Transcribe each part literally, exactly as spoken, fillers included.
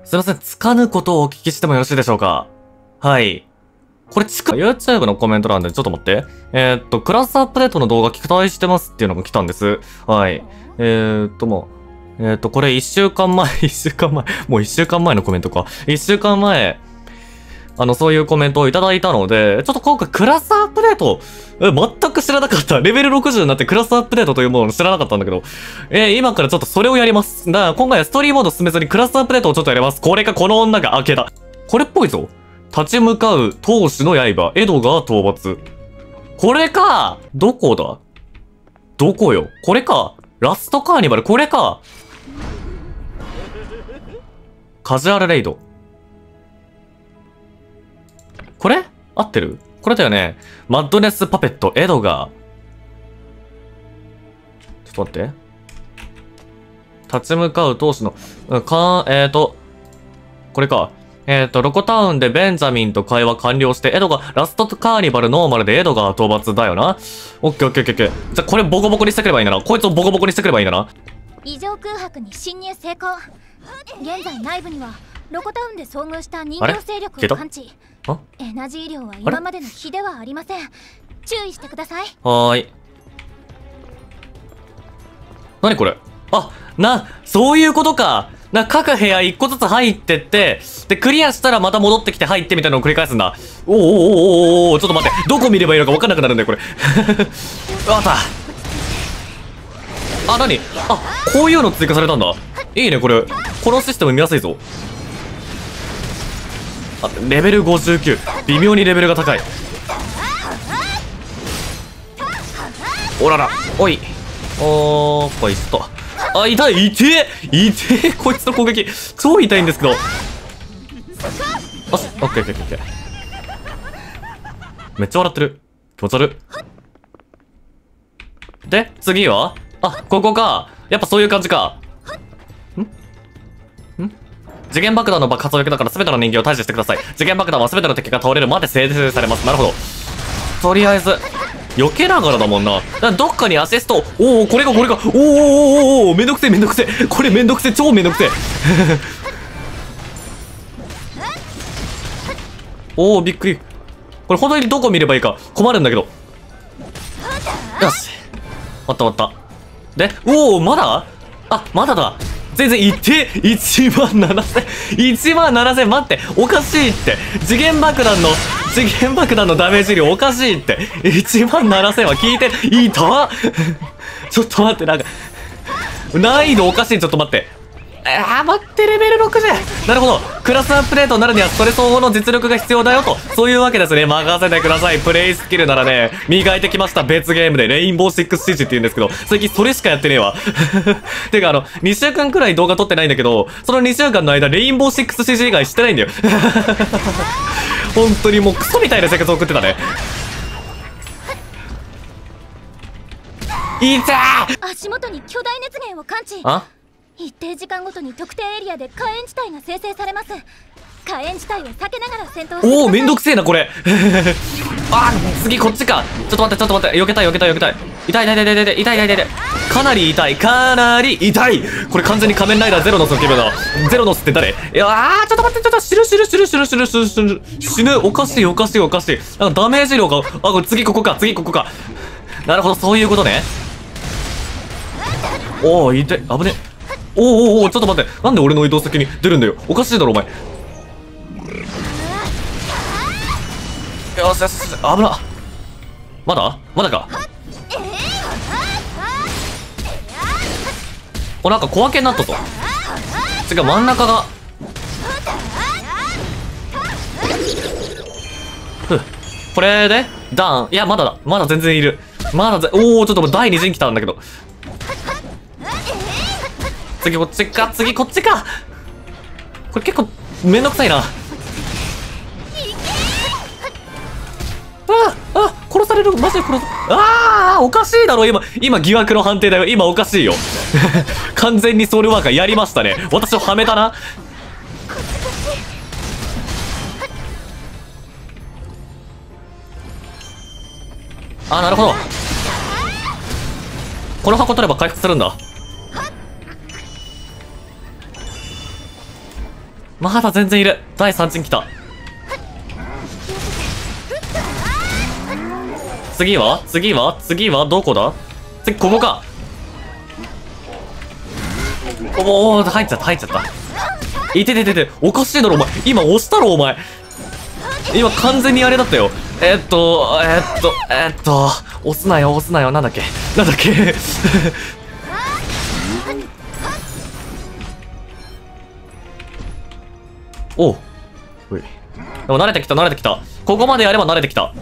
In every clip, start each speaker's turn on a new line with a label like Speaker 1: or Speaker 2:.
Speaker 1: すいません、つかぬことをお聞きしてもよろしいでしょうか？はい。これ、ちく、YouTube のコメント欄で、ちょっと待って。えー、っと、クラスアップデートの動画期待してますっていうのが来たんです。はい。えー、っと、もう、えー、っと、これいっしゅうかんまえ、いっしゅうかんまえ、もういっしゅうかんまえのコメントか。いっしゅうかんまえ、あの、そういうコメントをいただいたので、ちょっと今回クラスアップデート、え、全く知らなかった。レベルろくじゅうになってクラスアップデートというものを知らなかったんだけど、えー、今からちょっとそれをやります。だから今回はストーリーモード進めずにクラスアップデートをちょっとやります。これかこの女が開けた。これっぽいぞ。立ち向かう闘士の刃、エドガー討伐。これか。どこだ？どこよ？これか。ラストカーニバル、これか。カジュアルレイド。これ合ってる？これだよね。マッドネスパペット、エドガー。ちょっと待って。立ち向かう闘士の、か、えーと、これか。えーと、ロコタウンでベンジャミンと会話完了して、エドがラストカーニバルノーマルでエドが討伐だよな。オッケーオッケーオッケーオッケー。じゃあこれボコボコにしてくればいいんだな。こいつをボコボコにしてくればいいんだな。
Speaker 2: 異常空白に侵入成功。現在内部にはロコタウンで遭遇した人形勢力を感知。エナジー量は今までの比ではありません。注意してください。
Speaker 1: はーい。なにこれ？あ、な、そういうことか。な、各部屋一個ずつ入ってって、で、クリアしたらまた戻ってきて入ってみたいなのを繰り返すんだ。おーおーおーおーおー、ちょっと待って。どこ見ればいいのか分かんなくなるんだよ、これ。あった。あ、なに？あ、こういうの追加されたんだ。いいね、これ。このシステム見やすいぞ。あ、レベルごじゅうきゅう。微妙にレベルが高い。おらら。おい。おー、こいつと。あ、痛い、痛え痛えこいつの攻撃、超痛いんですけど。あ、オッケーオッケーオッケー。めっちゃ笑ってる。気持ち悪い。で、次はあ、ここか。やっぱそういう感じか。んん次元爆弾の爆発を受けたから全ての人間を退治してください。次元爆弾は全ての敵が倒れるまで生成されます。なるほど。とりあえず、避けながらだもんな。だどっかにアシスト。おお、これかこれか。おーおーおーおー、めんどくせえめんどくせえ。これめんどくせえ、超めんどくせえ。おお、びっくり。これ本当にどこ見ればいいか困るんだけど。よし。終わった終わった。で、おお、まだあ、まだだ。全然いって、いちまんななせん。いちまんななせん、待って、おかしいって。次元爆弾の、次元爆弾のダメージ量おかしいって。いちまんななせんは聞いて、いいたちょっと待って、なんか、難易度おかしい、ちょっと待って。あー、待って、レベルろくじゅう。なるほど。クラスアップデートになるには、それ相応の実力が必要だよと。そういうわけですね。任せてください。プレイスキルならね、磨いてきました。別ゲームで。レインボーシックスシージって言うんですけど、最近それしかやってねえわ。てか、あの、にしゅうかんくらい動画撮ってないんだけど、そのにしゅうかんの間、レインボーシックスシージ以外してないんだよ。本当にもうクソみたいな生活を送ってたね。いたー！
Speaker 2: 足元に巨大熱源を感知。
Speaker 1: あ？
Speaker 2: 一定時間ごとに特定エリアで火炎地帯が生成されます。火炎地帯を避けながら戦闘してください。
Speaker 1: おお、めんどくせえなこれ。あー、次こっちか。ちょっと待ってちょっと待って、避けたい避けたい避けたい。痛い痛い痛い痛い痛い痛い痛い痛い。かなり痛い、かなり痛い。これ完全に仮面ライダーゼロノスの気分だ。ゼロノスって誰？いやー、ちょっと待って、ちょっと死ぬ死ぬ死ぬ死ぬ死ぬ死ぬ死ぬ死ぬ。おかしいおかしいおかしい。なんかダメージ量が、あ、これ次ここか次ここか。なるほど、そういうことね。おお、痛い、危ね。おーおーおー、ちょっと待って。なんで俺の移動先に出るんだよ。おかしいだろお前。よしよしよし、危な。まだまだか。お、なんか小分けになったぞ。違う、真ん中が。ふう、これでダウン。いや、まだだ。まだ全然いる。まだぜ、おお、ちょっとだいに陣来たんだけど。次こっちか、次こっちか。これ結構めんどくさいな。ああ、殺される。マジで殺す。ああ、おかしいだろ今。今疑惑の判定だよ。今おかしいよ。完全にソウルワーカーやりましたね。私をはめたな。ああ、なるほど。この箱取れば回復するんだ。 まだ全然いる。第三陣来た。次は次は次はどこだ。次、ここか。おお、入っちゃった、入っちゃった。いてててて、おかしいだろ、お前。今押したろ、お前。今完全にあれだったよ。えー、っと、えー、っと、えー、っと、押すなよ、押すなよ。なんだっけなんだっけおう。ほい。でも慣れてきた、慣れてきた。ここまでやれば慣れてきた。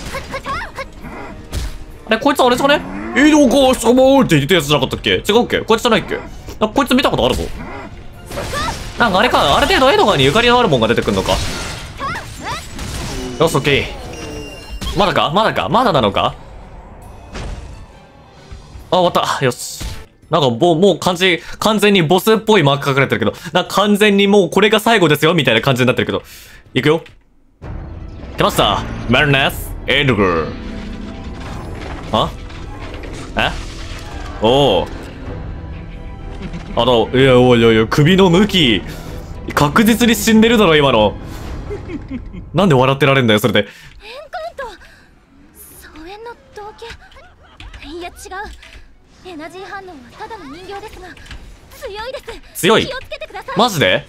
Speaker 1: あれ、こいつあれですかね。移動コースもーって言ったやつじゃなかったっけ。違うっけ。こいつじゃないっけ。あ、こいつ見たことあるぞ。なんかあれか、ある程度エドガーにゆかりのあるもんが出てくんのか。よし、オッケー。まだかまだかまだなのか。あ、終わった。よし。なんかもう、もう完全、完全にボスっぽいマーク書かれてるけど、なんか完全にもうこれが最後ですよみたいな感じになってるけど。いくよ。来ました。マルネス・エドガー。あえおお。あの、いや、おいおいおい、首の向き。確実に死んでるだろ、今の。なんで笑ってられんだよ、それで。
Speaker 2: エンカウント。疎遠の道化。いや、違う。エナジー反応はただの人形ですが、強いです。
Speaker 1: 強い。
Speaker 2: 気をつけてください。
Speaker 1: マジで。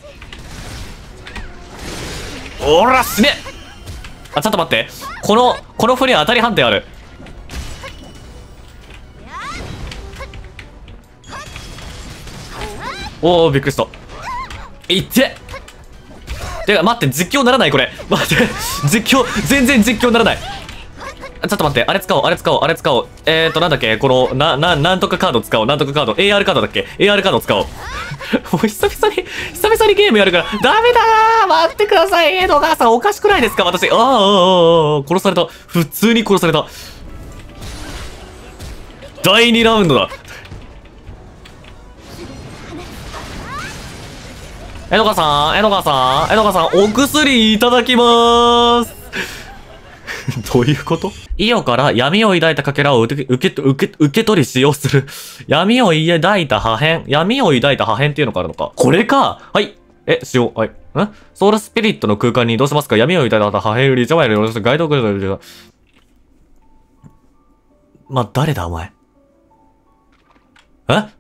Speaker 1: おら、死ね。あ、ちょっと待って。この、この振り当たり判定ある。おお、びっくりした。いっててか、待って、実況ならないこれ。待って、実況、全然実況ならない。ちょっと待って、あれ使おう、あれ使おう、あれ使おう。えーと、なんだっけこの、な、な、なんとかカード使おう、なんとかカード。エーアール カードだっけ エーアール カード使おう。もう久々に、久々にゲームやるから、ダメだー待ってくださいエドガーさん、おかしくないですか私。あーあーあーあー、殺された。普通に殺された。だいにラウンドだ。エドガーさん、エドガーさん、エドガーさん、お薬いただきまーす。どういうこと？イオから闇を抱いたかけらを受け、受け、受け、受け取り使用する。闇を抱いた破片。闇を抱いた破片っていうのがあるのか。これか。はい。え、使用。はい。んソウルスピリットの空間に移動しますか。闇を抱いた破片よりいちまいのよろガイドくれる。ま、誰だお前。え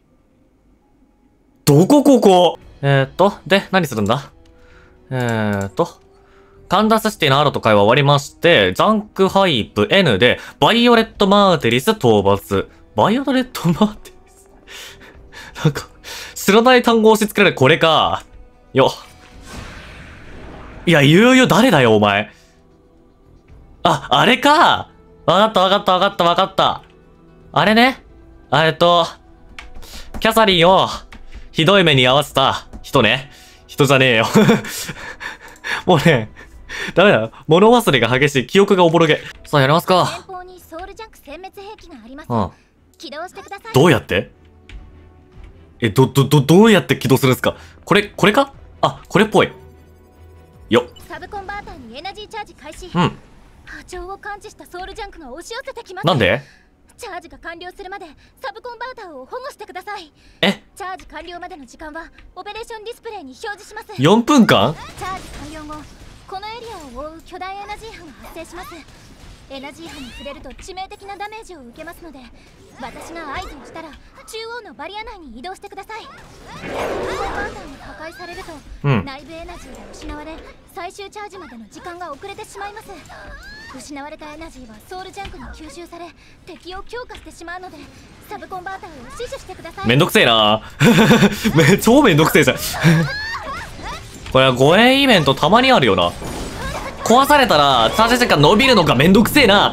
Speaker 1: どこここえーっと、で、何するんだえーっと、カンダスシティのアロと会話終わりまして、ザンクハイプ N で、バイオレットマーテリス討伐。バイオレットマーテリスなんか、知らない単語を押し付けられる、これか。よ。いや、言うよ、誰だよ、お前。あ、あれか。わかったわかったわかったわかった。あれね。えっと、キャサリンを、ひどい目に遭わせた人ね。人じゃねえよ。もうね、ダメだ。物忘れが激しい。記憶がおぼろげ。さあ、やりますか。
Speaker 2: 前方にソウルジャンク殲滅兵器があります。
Speaker 1: うん。
Speaker 2: 起動してください。
Speaker 1: どうやってえ、ど、ど、ど、どうやって起動するんですかこれ、これかあ、これっぽい。よっ。
Speaker 2: サブコンバーターにエナジーチャージ開始。
Speaker 1: うん。
Speaker 2: 波長を感知したソウルジャンクが押し寄せてきます。
Speaker 1: なんで
Speaker 2: チャージが完了するまでサブコンバーターを保護してください。
Speaker 1: え
Speaker 2: チャージ完了までの時間はオペレーションディスプレイに表示します。
Speaker 1: よんぷんかん
Speaker 2: チャージ完了後、このエリアを覆う巨大エナジー波が発生します。エナジー波に触れると致命的なダメージを受けますので、私が合図をしたら中央のバリア内に移動してください。サブコンバーターが破壊されると、
Speaker 1: うん、
Speaker 2: 内部エナジーが失われ、最終チャージまでの時間が遅れてしまいます。失われたエナジーはソウルジャンクに吸収され、敵を強化してしまうので、サブコンバーターを死守してください。
Speaker 1: めんどくせえなめ超めんどくせえじゃんこれはごえんイベントたまにあるよな。壊されたらチャージ時間伸びるのかめんどくせえな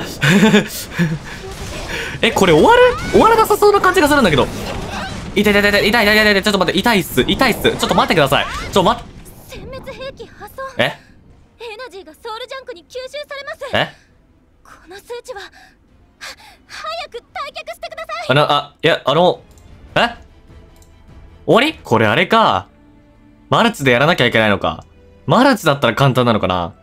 Speaker 1: え、これ終わる終わらなさそうな感じがするんだけど。痛い痛い痛い痛い痛い痛い痛い、ちょっと待って、痛いっす痛いっすちょっと待ってください。ちょっと待っ
Speaker 2: 殲滅兵器発送。
Speaker 1: え
Speaker 2: エナジーがソウルジャンクに吸収されます。
Speaker 1: え
Speaker 2: この数値はは早く退却してください。
Speaker 1: あの、あ、いや、あの、え終わりこれあれか。マルチでやらなきゃいけないのか。マルチだったら簡単なのかな。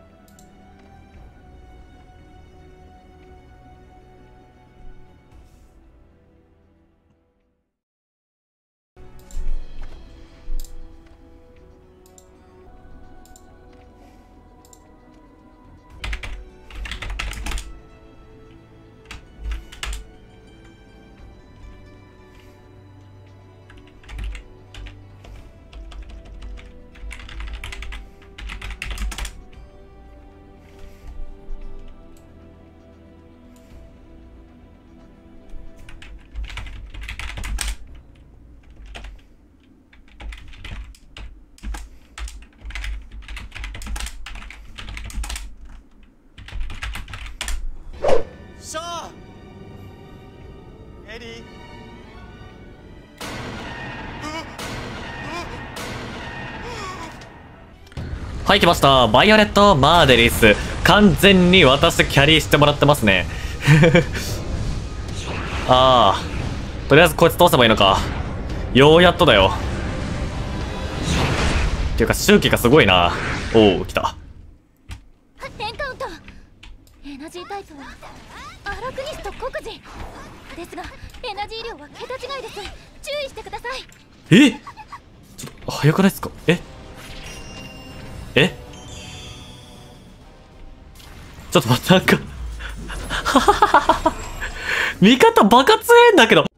Speaker 1: はい、来ました。バイオレット・マーデリス。完全に私キャリーしてもらってますね。ああ。とりあえずこいつ通せばいいのか。ようやっとだよ。っていうか、周期がすごいな。おお、来た。
Speaker 2: テンカウント。エナジータイプはアラクニスト黒人ですが、エナジー量は桁違いです。注意してください。
Speaker 1: え、ちょっと早くないですか。ええちょっと待って、なんか味方バカ強えんだけど。